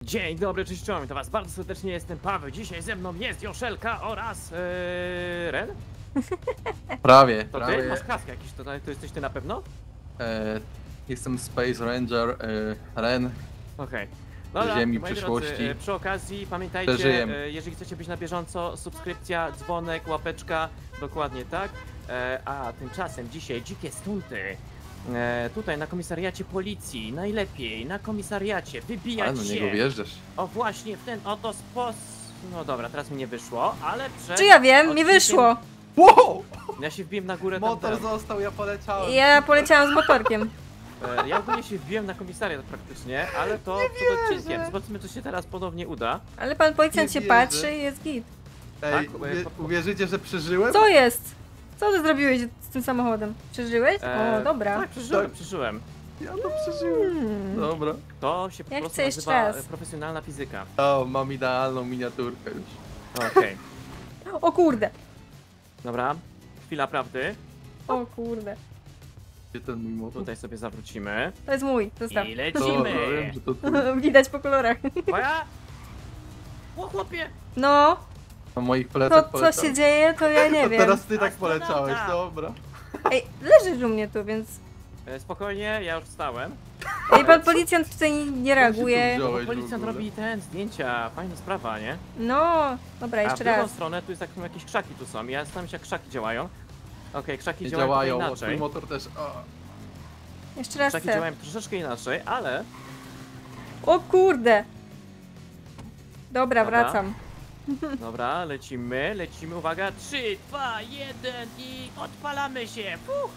Dzień dobry, cześć, czołem, to was bardzo serdecznie, jestem Paweł. Dzisiaj ze mną jest Joszelka oraz Ren? Prawie, To prawie. ty? Masz kask jakiś, to jesteś ty na pewno? Jestem Space Ranger Ren. Okej. Z ziemi moi przyszłości. drodzy, przy okazji pamiętajcie, Przeżyjemy. jeżeli chcecie być na bieżąco, subskrypcja, dzwonek, łapeczka, dokładnie tak. A tymczasem dzisiaj dzikie stunty. Tutaj na komisariacie policji, najlepiej na komisariacie, Ale wybijać na się. niego wjeżdżasz. O właśnie w ten oto sposób. No dobra, teraz mi nie wyszło, ale przed... Czy ja wiem? Mi odcinkiem- wyszło. Wow! Ja się wbiłem na górę Motor tam. został, ja poleciałem. Ja poleciałam z motorkiem. Ja ogólnie się wbiłem na komisariat praktycznie, ale to przed odcinkiem. Zobaczymy, czy się teraz ponownie uda. Ale pan policjant Nie się wierzę. patrzy i jest git. Ej, Tak, uwierzycie, że przeżyłem? Co jest? Co ty zrobiłeś z tym samochodem? Przeżyłeś? O, dobra. Tak, przeżyłem, Tak. przeżyłem. Ja to przeżyłem. Dobra. To się po Ja prostu chcę jeszcze nazywa raz. profesjonalna fizyka. O, mam idealną miniaturkę już. Okej. O kurde. Dobra, chwila prawdy. O kurde. Gdzie ten mój motor? Tutaj sobie zawrócimy. To jest mój. Zostaw. I Dobra, lecimy. wiem, że to twój. Widać po kolorach. Moja? O chłopie! No, Na moich to plecach co poleciał. się dzieje, to ja nie To wiem. teraz ty tak Astronauta. poleciałeś, dobra. Ej, leżysz u mnie tu, więc... Spokojnie, ja już wstałem. Ej, pan policjant tutaj nie reaguje. wziął? Bo Wziąłeś w policjant ogóle. robi zdjęcia, fajna sprawa, nie? No, dobra, A w jeszcze drugą raz. stronę tu jest tak, jakieś krzaki tu są. Ja zastanawiam się, jak krzaki działają. Okej, krzaki Nie działają, działają, trochę o, twój inaczej. motor też. O. Jeszcze raz Krzaki chcę. działają troszeczkę inaczej, ale... O kurde. Dobra, Dobra. wracam. Dobra, lecimy, uwaga, 3, 2, 1 i odpalamy się! Fuh.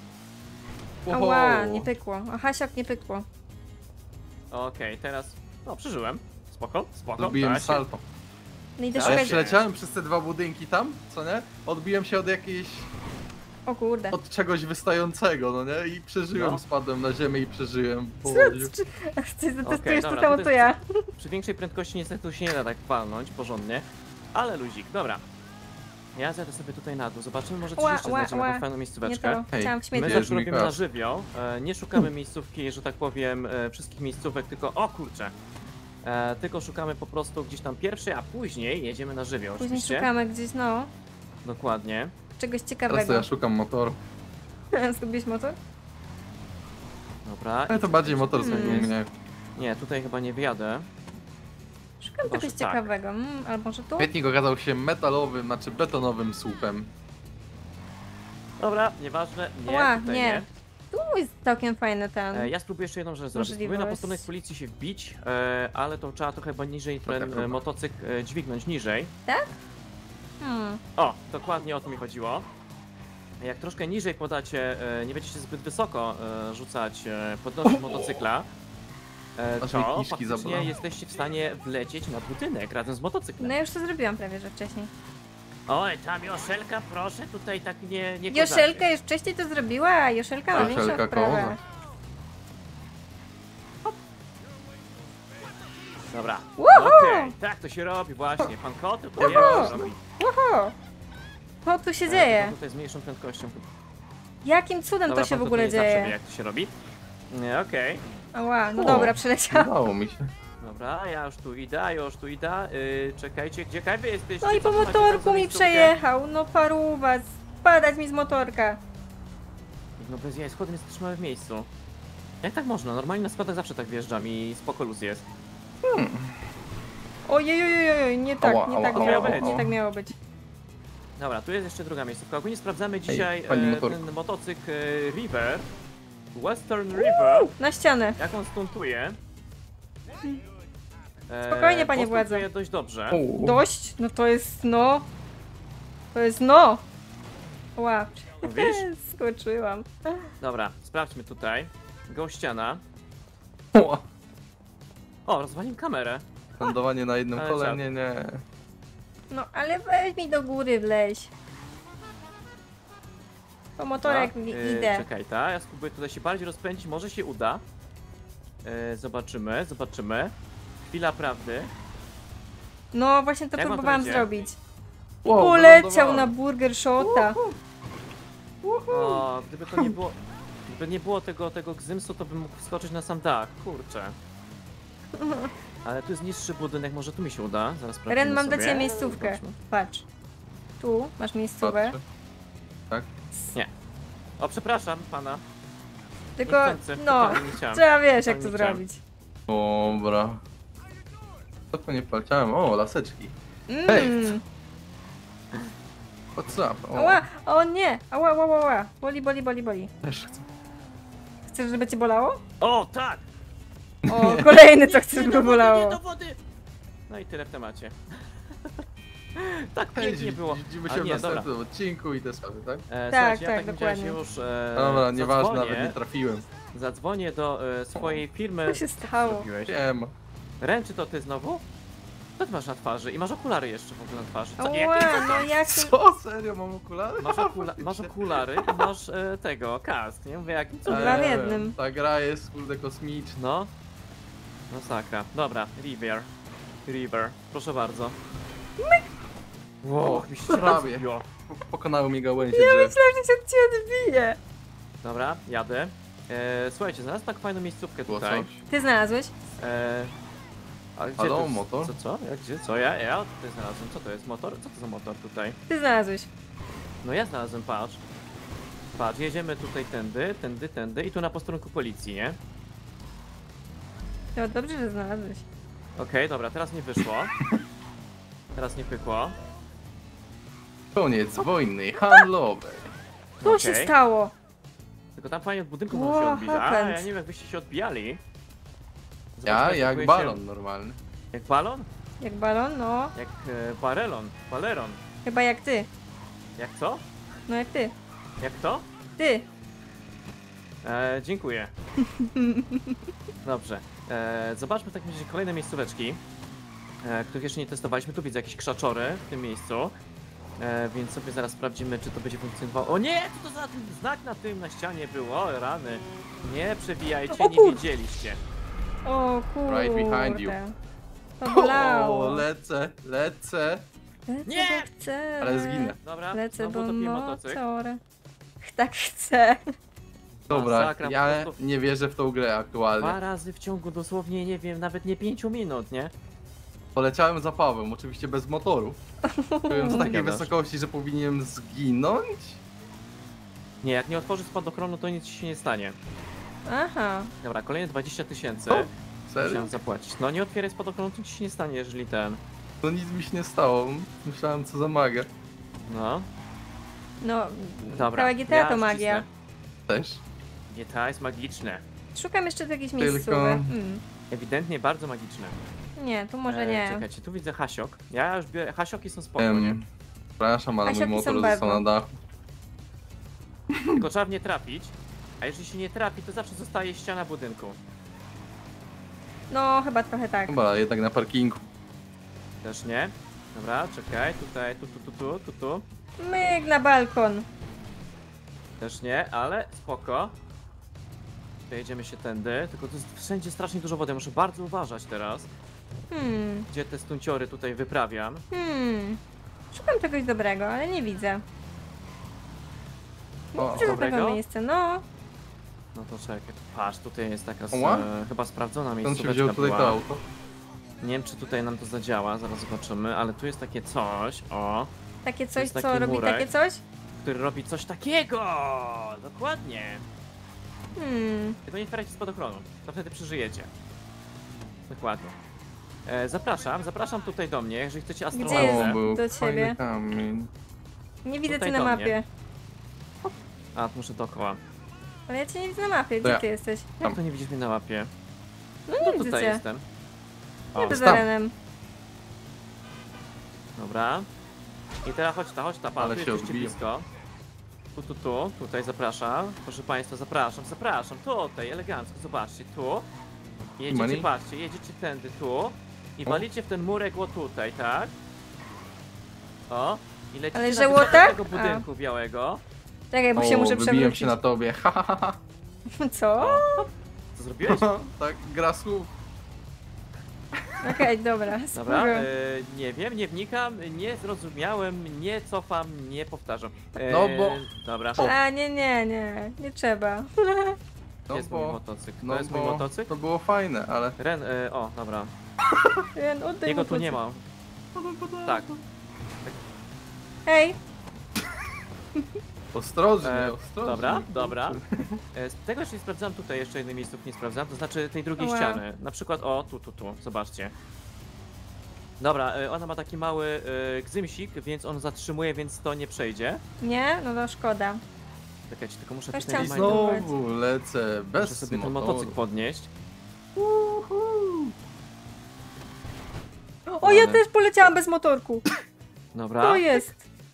Ała, nie pykło. A Hasiak nie pykło. Okej, teraz... No, przeżyłem. Spoko, spoko. Zrobiłem da się. salto. No idę Ale Ale szukać... przeleciałem przez te dwa budynki tam, co nie? Odbiłem się od jakiejś... O kurde. od czegoś wystającego, no nie? I przeżyłem, No. spadłem na ziemię i przeżyłem. Co? Boże. Ty testujesz to dobra, samo to co jest- ja. Przy większej prędkości niestety tu się nie da tak walnąć porządnie. Ale luzik, dobra. Ja zjadę sobie tutaj na dół, zobaczymy, może coś Ła, jeszcze ła, znajdziemy, ła. jakąś fajną Nie miejscóweczkę. to. Hej, Chciałam w My śmieci. Bierz zawsze mi robimy kask. na żywioł, nie szukamy miejscówki, że tak powiem, wszystkich miejscówek, tylko o kurczę. Tylko szukamy po prostu gdzieś tam pierwszej, a później jedziemy na żywioł Później oczywiście. szukamy gdzieś, no, Dokładnie. czegoś Teraz to ciekawego. ja szukam motoru. Zgubiłeś motor? Dobra. Ale to bardziej motor tutaj zgubił jest. mnie. Nie, tutaj chyba nie wyjadę. Szukam Chyba, czegoś że tak. ciekawego. Albo może tu? Kwietnik okazał się metalowym, znaczy betonowym słupem. Dobra, nieważne, nie, Ła, tutaj nie. nie. Tu jest całkiem fajny ten. Ja spróbuję jeszcze jedną rzecz zrobić. Spróbuję na Możliwość. posterunek policji się wbić, ale to trzeba trochę chyba niżej ten tak. motocykl dźwignąć niżej. Hmm. O, dokładnie o to mi chodziło. Jak troszkę niżej podacie, nie będziecie zbyt wysoko rzucać, podnosić motocykla, Aż to mi kiszki faktycznie zabolały. jesteście w stanie wlecieć na budynek razem z motocyklem. No ja już to zrobiłam prawie, że wcześniej. Oj, tam Joszelka, proszę, tutaj tak nie Joszelka już wcześniej to zrobiła, a Joszelka ma większą Joszelka wprawę. koza. Dobra, Woohoo! okej, tak to się robi właśnie, pan kot tylko wie, co robi. Oho! Co tu się Tylko dzieje? tutaj z mniejszą prędkością. Jakim cudem Dobra, to się pan w ogóle nie zawsze wie, dzieje? jak to się robi. Nie, okej. Ała, no O. dobra, przeleciałam. Udało mi się. Dobra, ja już tu idę, czekajcie, gdzie wy jesteście? No i Co po tu macie tam motorku za mi miejscówkę? przejechał, no paruwa, spadać mi z motorka. No bez jaj, schody mnie zatrzymały w miejscu. Jak tak można? Normalnie na schodach zawsze tak wjeżdżam i spoko luz jest. Ojej, nie tak, Ała, nie ała, tak ała, miało ała. być, nie tak miało być. Dobra, tu jest jeszcze druga miejscówka. Ogólnie sprawdzamy dzisiaj pani motorku. ten motocykl River. Western River. Na ścianę. Jak on stuntuje. Spokojnie, panie on władzo. stuntuje dość dobrze. O, Dość? No to jest no. To jest no. Ła, Mówisz? skoczyłam. Dobra, sprawdźmy tutaj. Gościana. o. O, rozwaliłem kamerę. Lądowanie na jednym Ale kole, czad. nie. No ale weź mi do góry wleź. Po motorek idę. Czekaj, ta. Ja spróbuję tutaj się bardziej rozpędzić, może się uda. Zobaczymy. Chwila prawdy. No właśnie to Jak wam to próbowałam idzie? zrobić. Wow, Poleciał na wylądowałem. burger shota. O, gdyby to nie było... Gdyby nie było tego gzymsu, to bym mógł wskoczyć na sam dach. Kurczę. Ale tu jest niższy budynek, może tu mi się uda. Zaraz sprawdzimy Ren, mam sobie. dla ciebie miejscówkę. Zobaczmy. Patrz. Tu masz miejscówkę. Patrzę. Tak? O, przepraszam pana. Tylko, Niechcący, no, totalnie nie chciałem. trzeba wiesz jak to Totalnie chciałem. zrobić. Dobra. Co to nie palciałem? O, laseczki. Mm. What's up? O, Ała, o nie, ała, ała, ała. Boli, boli, boli, boli. też chcę. Chcesz, żeby cię bolało? O, tak! O, kolejny co chcesz, Nie żeby do wody, nie bolało. do wody! No i tyle w temacie. Tak Hej, pięknie było. widzimy A się w nie, dobra. następnym odcinku i te sprawy, tak? Słuchajcie, ja tak, tak widziałem dokładnie. już. Dobra, nieważne, nawet nie zadzwonię, trafiłem. zadzwonię do swojej firmy. Co się stało? Zrobiłeś? Wiem. Ren, czy to ty znowu? Co ty masz na twarzy? I masz okulary jeszcze w ogóle na twarzy. Co, Ała, no jak Co? Serio? Mam okulary? masz okulary i masz tego, kask, nie? Mówię, jakim cudem. Dwa w jednym. Ta gra jest kurde kosmiczna. No. Masakra. Dobra, River. Proszę bardzo. Wow, mi się prawie. zrobiło. Pokonały mi gałęzie Ja drzew. myślałam, że się od ciebie odbije. Dobra, jadę. Słuchajcie, znalazłem tak fajną miejscówkę Było tutaj. coś. Ty znalazłeś? A gdzie Halo, to jest? motor? Co? Jak, gdzie? Co? Ja tutaj znalazłem. Co to jest? Motor? Co to za motor tutaj? Ty znalazłeś. No ja znalazłem, patrz. Patrz, jedziemy tutaj tędy i tu na posterunku policji, nie? No dobrze, że znalazłeś. Okej, dobra, teraz nie wyszło. Teraz nie pykło. Koniec wojny handlowej. Co się Okej. stało? Tylko tam fajnie od budynku What można się odbić. A, happened? ja nie wiem, jak byście się odbijali. Ja Zobaczmy, jak próbuję balon normalny. Jak balon? Jak balon? No. Jak baleron. Chyba jak ty. Jak co? No jak ty. Jak to? Ty. Dziękuję. Dobrze. Zobaczmy w takim razie kolejne miejscóweczki, których jeszcze nie testowaliśmy. Tu widzę jakieś krzaczory w tym miejscu. Więc sobie zaraz sprawdzimy, czy to będzie funkcjonowało. O nie! Co to za ten znak na tym, na ścianie było? O, rany. Nie przewijajcie, O nie kur- widzieliście. O kurde. Right behind you. To bolało. O, lecę. Lecę, Nie! bo chcę. Ale zginę. Dobra, Lecę, znowu bo topię motocykl. motor. Tak chcę. Dobra, Masakra, po ja prostu. nie wierzę w tą grę aktualnie. 2 razy w ciągu dosłownie, nie wiem, nawet nie 5 minut, nie? Poleciałem za Pawłem, oczywiście bez motoru. Byłem z takiej Gadasz. wysokości, że powinienem zginąć. Nie, jak nie otworzysz spadochronu, to nic ci się nie stanie. Aha. Dobra, kolejne 20 000 O, serio? musiałem zapłacić. No nie otwieraj spadochronu, to ci się nie stanie, jeżeli ten... To nic mi się nie stało. Myślałem, co za maga. No, No, dobra. cała GTA to już magia. cisnę. Też. GTA jest magiczne. Szukam jeszcze tu jakiejś Tylko- miejscówek. Ewidentnie bardzo magiczne. Nie, tu może nie. Czekajcie, tu widzę hasiok. Ja już biorę... Hasioki są spoko, nie? Przepraszam, ale mój Asiaki są motor został na bardzo. dachu. Tylko trzeba w nie trafić. A jeżeli się nie trafi, to zawsze zostaje ściana budynku. No, chyba trochę tak. Chyba jednak na parkingu. Też nie. Dobra, czekaj, tutaj, tu. Myk na balkon. Też nie, ale spoko. Przejedziemy się tędy, tylko to jest wszędzie strasznie dużo wody, muszę bardzo uważać teraz, gdzie te stunciory tutaj wyprawiam. Szukam czegoś dobrego, ale nie widzę. Nie O, widzę dobrego dobrego? miejsca, no. No to czekaj, patrz, tutaj jest taka Ła? chyba sprawdzona Skąd się miejscóweczka wziął tutaj była. to auto? Nie wiem, czy tutaj nam to zadziała, zaraz zobaczymy, ale tu jest takie coś, Takie To coś, jest co taki robi murek. takie coś? który robi coś takiego! Dokładnie! Tylko nie otwierajcie spadochronu, to wtedy przeżyjecie. Dokładnie. Zapraszam tutaj do mnie, jeżeli chcecie Gdzie astrologę. jest? był do fajny ciebie. kamień. Nie widzę Tutaj cię na do mapie. A, muszę dookoła. Ale ja cię nie widzę na mapie, To gdzie ja. ty jesteś? Jak to nie widzisz mnie na mapie? No No nie widzę tutaj cię. jestem. O, Jadę za tam. Renem. dobra. I teraz chodź ta, pan, Ale tu się jesteście odbiję. blisko. Tutaj zapraszam. Proszę państwa, zapraszam. Tutaj, elegancko, zobaczcie, tu. Jedziecie, Money? patrzcie, jedziecie tędy, tu. I walicie w ten murek, o tutaj, tak? O. I lecicie Ale na że wysokość łotak? tego budynku białego. Czekaj, bo się muszę wybiłem przewrócić. się na tobie. Ha, ha, ha. Co? Co zrobiłeś? Tak, gra słów. Okej, dobra, Dobra, spoko. nie wiem, nie wnikam, nie zrozumiałem, nie cofam, nie powtarzam. No bo- Dobra, O. A, nie trzeba. gdzie jest mój motocykl? no To jest mój bo motocykl? to było fajne, ale Ren, o, dobra. Ren, oddaj Jego tu motocykl. nie ma. Tak. Hej, Ostrożnie, E, ostrożnie. Dobra, dobra. Z tego jeszcze nie sprawdzałem, tutaj jeszcze jednej miejscówki nie sprawdzałem, to znaczy tej drugiej Wow. ściany. Na przykład, o, tu, zobaczcie. Dobra, ona ma taki mały gzymsik, więc on zatrzymuje, więc to nie przejdzie. nie? No to szkoda. Czekajcie, tylko muszę Też tutaj chciałam normalnie, Znowu lecę, bez muszę sobie ten motoru. motocykl podnieść. O, ja też poleciałam bez motorku. Dobra. To jest.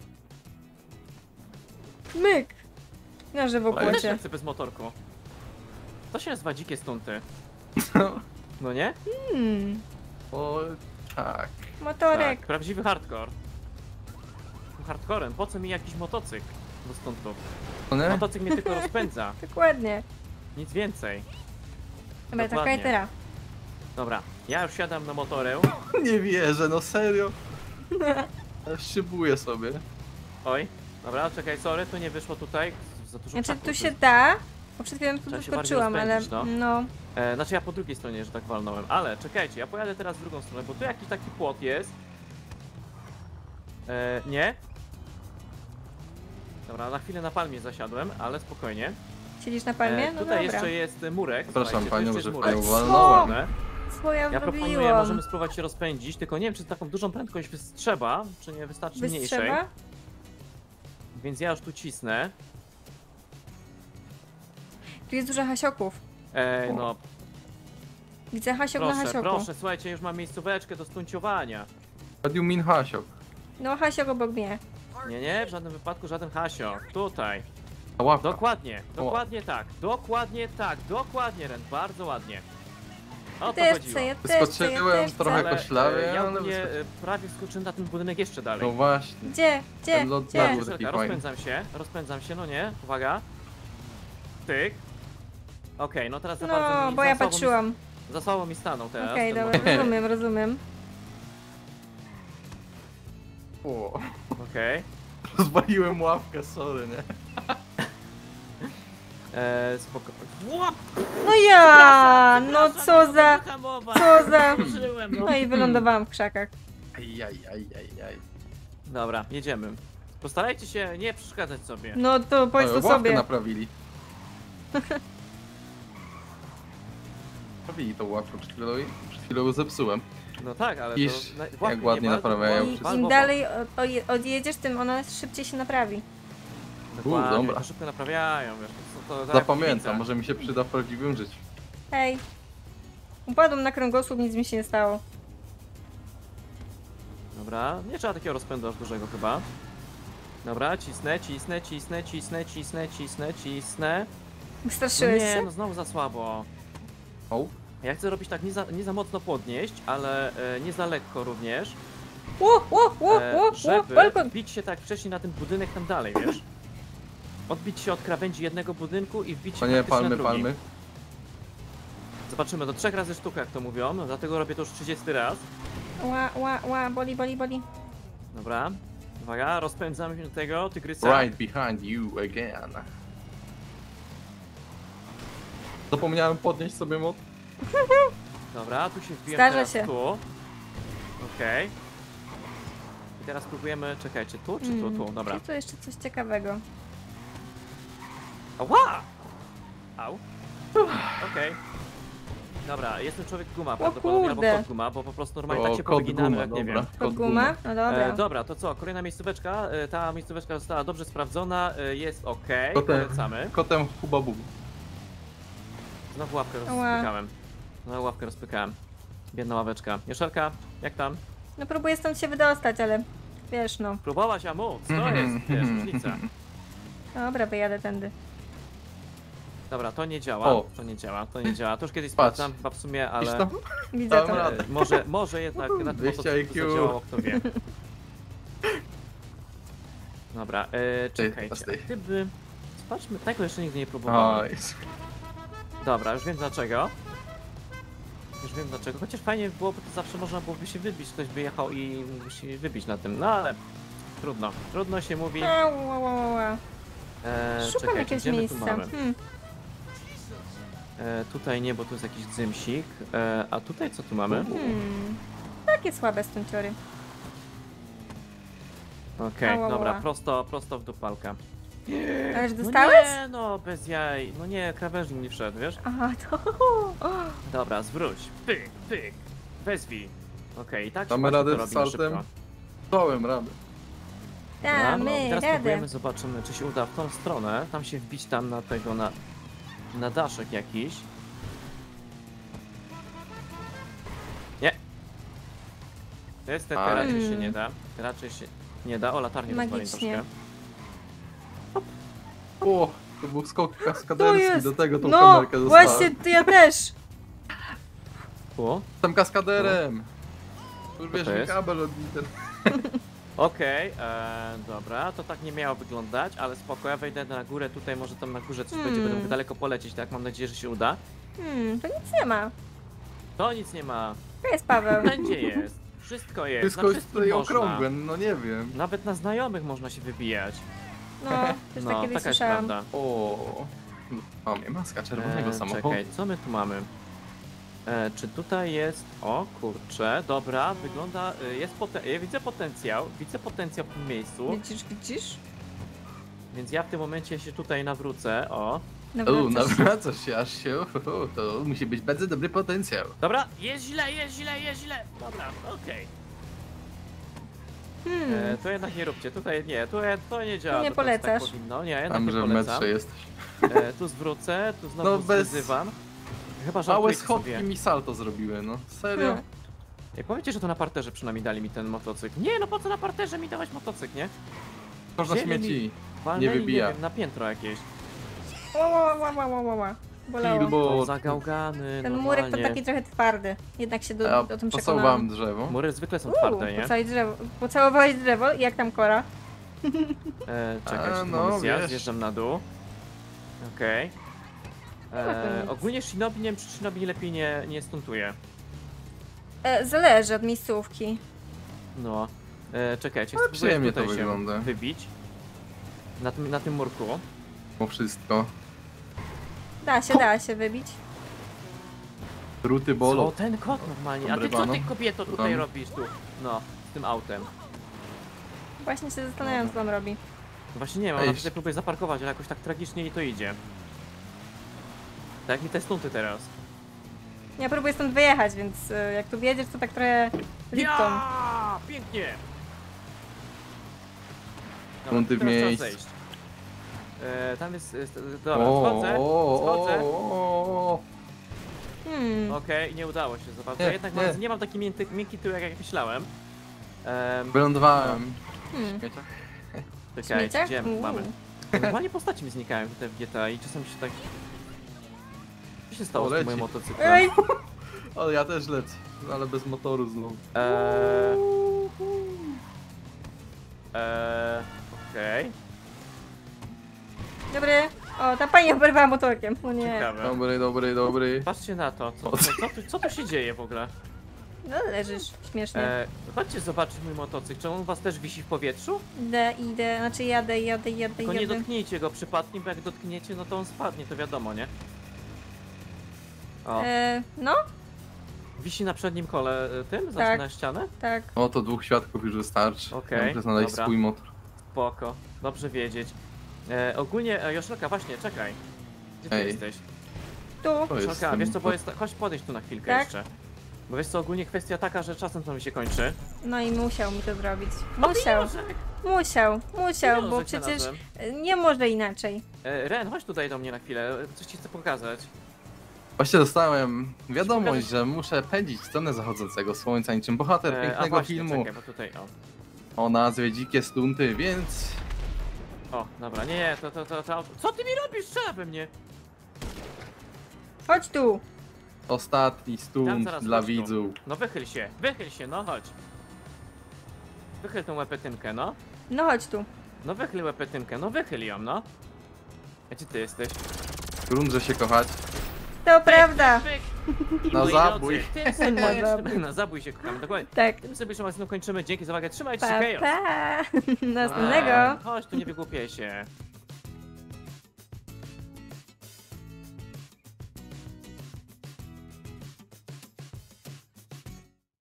Myk. Na żywo Ja też płocie. chcę bez motorku. To się nazywa dzikie stunty. No nie? O, tak. Motorek. Tak, prawdziwy hardcore. Hardcorem, po co mi jakiś motocykl do stuntów? No nie? Motocykl mnie tylko rozpędza, Dokładnie. nic więcej. Dobra, to Dokładnie. kajtera. Dobra, ja już siadam na motorę. Nie wierzę, no serio. Ja szybuję sobie. Oj, dobra, czekaj, sorry, tu nie wyszło tutaj. Za dużo Znaczy krzaków tu się jest. da, bo przed chwilą tu Trzeba się bardziej doskoczyłam, ale rozpędzić, no. Znaczy ja po drugiej stronie, że tak walnąłem, ale czekajcie, ja pojadę teraz w drugą stronę, bo tu jakiś taki płot jest. Nie? Dobra, na chwilę na palmie zasiadłem, ale spokojnie. Siedzisz na palmie? No Tutaj dobra. jeszcze jest murek. Przepraszam słuchajcie, tu panią, jeszcze że jest panią murek. walnąłem. Ładne. Co ja Ja proponuję, zrobiłam? możemy spróbować się rozpędzić, tylko nie wiem, czy taką dużą prędkość trzeba, czy nie wystarczy mniejszej. Wystrzeba? Więc ja już tu cisnę. Tu jest dużo hasioków. No Widzę hasiok na proszę, hasioku. proszę, słuchajcie, już mam miejscóweczkę do stunciowania. What you mean hasiok? No hasiok obok mnie. Nie, w żadnym wypadku żaden hasio. Tutaj. Ta łapka. Dokładnie tak, dokładnie Ren, bardzo ładnie. O to Też chodziło. chcę, ja też chcę, ja Wyskoczyłem też trochę chcę. Ale koślawie, ja ale mnie wyskoczyłem. prawie wskoczyłem na ten budynek jeszcze dalej. No właśnie. Gdzie? Ten lot Gdzie? na Gdzie? górę. taki Żelka, fajny. rozpędzam się, no nie, uwaga. Tyk. Okej, no teraz za bardzo No, mi, bo ja patrzyłam. Za słabo mi stanął teraz. Okej, ten dobra, motor. rozumiem. O, Okej. rozwaliłem łapkę, sorry, nie? Spoko. Łap! No ja! No co za... Hamowa! Co za... Użyłem, no. No i wylądowałam w krzakach. Ajajajajaj. Dobra, jedziemy. Postarajcie się nie przeszkadzać sobie. No to powiedz to Łapkę sobie. naprawili. Naprawili tą łapkę, przed chwilą ją zepsułem. No tak, ale Iż, to... jak ładnie naprawiają I wszystko. im dalej odjedziesz, tym ona szybciej się naprawi. Dokładnie, dobra. to szybko naprawiają, wiesz, to tak jak w Zapamiętam, Kibicach. może mi się przyda w prawdziwym życiu. Hej. Upadłam na kręgosłup, nic mi się nie stało. Dobra, nie trzeba takiego rozpędu aż dużego chyba. Dobra, cisnę. Wystraszyłeś Nie, się? no znowu za słabo. O, Ja chcę robić tak nie za mocno podnieść, ale nie za lekko również. Żeby Balkon! wbić się tak wcześniej na ten budynek tam dalej, wiesz? Odbić się od krawędzi jednego budynku i wbić się to nie, praktycznie na palmy, drugi. palmy. Zobaczymy, do 3 razy sztuka jak to mówią, no, dlatego robię to już 30 raz. Boli. Dobra, uwaga, rozpędzamy się do tego tygrysa. Right behind you again. Zapomniałem podnieść sobie mod. Dobra, tu się wbiłem Zdarza teraz się. tu. Okej. I teraz próbujemy, czekajcie, tu czy tu? Dobra. Czyli tu jeszcze coś ciekawego. Ała! Au. Okej. Dobra, jestem człowiek guma prawdopodobnie, albo kurde. kot guma, bo po prostu normalnie O, tak się kot powyginamy, guma, jak nie dobra. wiem. Pod guma? No dobra. Dobra, to co, kolejna miejscóweczka. Ta miejscóweczka została dobrze sprawdzona, jest ok, Potem- polecamy. Kotem Huba Bubu. Znowu łapkę rozpykałem. Biedna ławeczka. Joszelka, jak tam? No próbuję stąd się wydostać, ale wiesz no. Próbować, a móc, to jest, wiesz, różnica. Dobra, wyjadę tędy. Dobra, to nie działa, O. to nie działa. To już kiedyś Patrz. sprawdzam chyba w sumie, Widzisz ale to? Widzę Dałem to. radę. może jednak na tym 200 motocyklu IQ. zadziałało, kto wie. Dobra, czekajcie, teraz ty. gdyby... Zobaczmy, tego jeszcze nigdy nie próbowałem. Oj, Dobra, już wiem dlaczego. Chociaż fajnie byłoby, to zawsze można byłoby się wybić, ktoś by jechał i mógł się wybić na tym, no ale trudno się mówi. Szukam Czekajcie, jakiegoś gdzie my tu miejsca. mamy? Tutaj nie, bo tu jest jakiś dzymsik. A tutaj co tu mamy? Takie słabe stunciory. Okej, Ała, dobra, ała. prosto w dupalka. A już No dostałeś? nie, no bez jaj. No nie, krawężnik nie wszedł, wiesz? Aha, to... Dobra, zwróć. Pyk, pyk. Wezwij. Okej, tak się Damy właśnie radę to z robimy saltem? szybko. Dałem radę. Dobra, no, Damy teraz radę. próbujemy, zobaczymy, czy się uda w tą stronę. Tam się wbić tam na tego, na daszek jakiś. Nie. Niestety Aj. raczej się nie da. Raczej się nie da. O, latarnię rozwalił Magicznie. troszkę. O, to był skok To kaskaderski, jest. do tego tą No, kamerkę dostałem. właśnie, to ja też. Tu. Jestem kaskaderem. Już wiesz, to mi jest? kabel odbity. Okej, dobra, to tak nie miało wyglądać, ale spoko, ja wejdę na górę, tutaj może tam na górze coś będzie, będę mógł daleko polecieć, tak? Mam nadzieję, że się uda. To nic nie ma. To nic nie ma, To jest Paweł. wszędzie jest, wszystko jest, Wszystko na jest wszystkim tutaj można. okrągłe, no nie wiem. Nawet na znajomych można się wybijać. No, też No, tak kiedyś taka jest słyszałam. prawda. O, mamy maska czerwonego samochodu. Czekaj, co my tu mamy? Czy tutaj jest... O kurczę, dobra, wygląda... ja widzę potencjał w tym miejscu, Widzisz? więc ja w tym momencie się tutaj nawrócę, o. Nawracasz. Nawracasz się, aż się, to musi być bardzo dobry potencjał. Dobra, jest źle. Dobra, okej. To jednak nie róbcie, tutaj nie, to nie działa. nie to polecasz. Tak powinno. Nie, jednak Tam, nie że w polecam. metrze jesteś. Tu zwrócę, tu znowu No bez- wyzywam. Chyba, że Małe odkryjcie schodki sobie. mi salto zrobiły, no. Serio? Jak powiecie, że to na parterze przynajmniej dali mi ten motocykl. Nie, no po co na parterze mi dawać motocykl, nie? Można Wzięli śmieci. Walnęli, wybija. nie wiem, na piętro jakieś. Ła. Bolało. Filbo. Zagałgany, Ten murek to normalnie. taki trochę twardy. Jednak się Ja o tym posowałem przekonałam. drzewo. Mury zwykle są twarde, nie? Pocałowałeś drzewo i jak tam kora? Czekaj, A, no, no, zjazd, wiesz. zjeżdżam na dół. Okej. ma to nic. Ogólnie Shinobi, nie wiem czy Shinobi lepiej nie stuntuje. Zależy od miejscówki. No. Czekajcie, Ale spróbuję przyjemnie to tutaj się wygląda. wybić. Na tym murku. Po wszystko. Da się wybić. Ruty Co bolą. ten kot normalnie? A ty co Obrywa, ty no. kobieto tutaj Tam. robisz tu? No, z tym autem. Właśnie się zastanawiam, co on robi. Właśnie nie wiem, Ej, ona tutaj próbuje zaparkować, ale jakoś tak tragicznie jej to idzie. Tak mi te stunty teraz. Ja próbuję stąd wyjechać, więc jak tu wjedziesz, to tak trochę lipton. Ja! Pięknie! Stunty w teraz trzeba miejscu. zejść. Tam jest... Dobra, wchodzę. o. Okej, nie udało się za bardzo. Nie, Jednak nie. nie mam taki miękki tył, jak myślałem. Wylądowałem. Hmm. Śmiecia? Czekajcie, Śmieciach? gdzie my mamy? Normalnie postaci mi znikają tutaj w GTA i czasami się tak... Co się stało z tym Leci. moim motocyklem? Ej! O, ja też lecę, ale bez motoru znowu. Okej. Dobry. O, ta pani oberwała motorkiem. O nie. Ciekawe. Dobry. Patrzcie na to, co tu się dzieje w ogóle? No leżysz. Śmiesznie. Chodźcie zobaczyć mój motocykl, czy on u was też wisi w powietrzu? Idę, znaczy jadę. Tylko nie dotknijcie go przypadkiem, bo jak dotkniecie, no to on spadnie, to wiadomo, nie? O, No, wisi na przednim kole tym, Tak. na ścianę? tak. O, to 2 świadków już wystarczy. Okej, Ja muszę znaleźć dobra. swój motor. Spoko, dobrze wiedzieć. Ogólnie, Joszelka, właśnie, czekaj. Gdzie ty Ej. jesteś? Tu. To jest Joszelka, ten wiesz co, bo motor. jest, chodź podejść tu na chwilkę Tak? jeszcze. Bo wiesz co, ogólnie kwestia taka, że czasem to mi się kończy. No i musiał mi to zrobić. Pieniążek! Musiał, bo Pieniążek przecież znalazłem. nie może inaczej. Ren, chodź tutaj do mnie na chwilę, coś ci chcę pokazać. Właśnie dostałem wiadomość, Pokażesz- że muszę pędzić w stronę zachodzącego słońca niczym bohater A pięknego właśnie, filmu czekaj, bo tutaj, o. o nazwie Dzikie Stunty, więc O, dobra, nie, to auto. Co ty mi robisz? Strzela we mnie! Chodź tu. ostatni Tam stunt zaraz dla chodź tu. widzów. No wychyl się, no chodź. Wychyl tą łepetynkę, no. No chodź tu. No wychyl łepetynkę, no wychyl ją, no. A gdzie ty jesteś? Grunt, że się kochać. To prawda. Pyk. I Na moi zabój. drodzy, tym sobie Na kończymy- zabój. Na zabój się kochamy, dokładnie. Tak. Tym sobie jeszcze kończymy. Dzięki za uwagę, trzymajcie się, Pa, chaos. pa. Następnego. Chodź, tu nie wygłupiaj się.